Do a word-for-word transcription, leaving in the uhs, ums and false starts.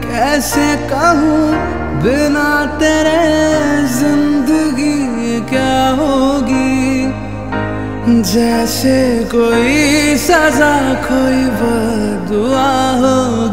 कैसे कहूँ बिना तेरे जिंदगी क्या होगी। जैसे कोई सजा कोई बदुआ हो।